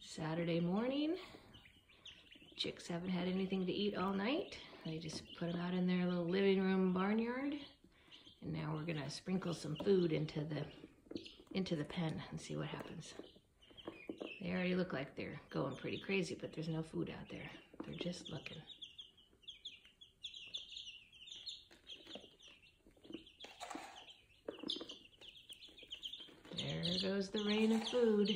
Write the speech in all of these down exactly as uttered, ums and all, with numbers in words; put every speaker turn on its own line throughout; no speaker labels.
Saturday morning. Chicks haven't had anything to eat all night. I just put them out in their little living room barnyard. And now we're gonna sprinkle some food into the into the pen and see what happens. They already look like they're going pretty crazy, but there's no food out there. They're just looking. There goes the rain of food.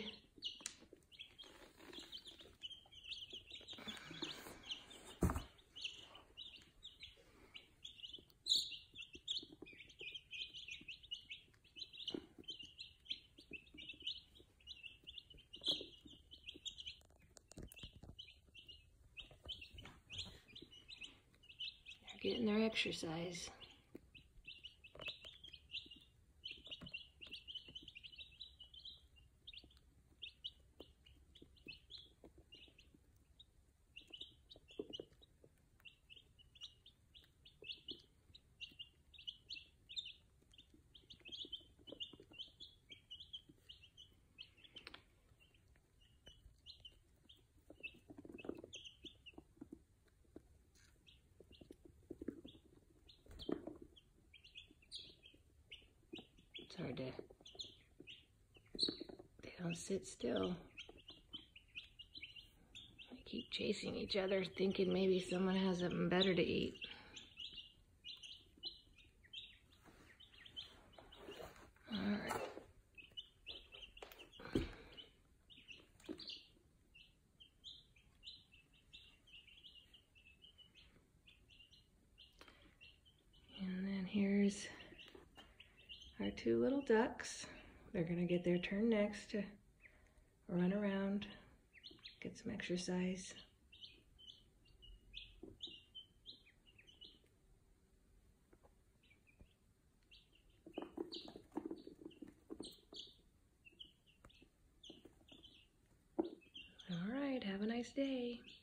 They're getting their exercise. It's hard to, they don't sit still. They keep chasing each other, thinking maybe someone has something better to eat. All right. And then here's our two little ducks. They're gonna get their turn next to run around, get some exercise. All right, have a nice day.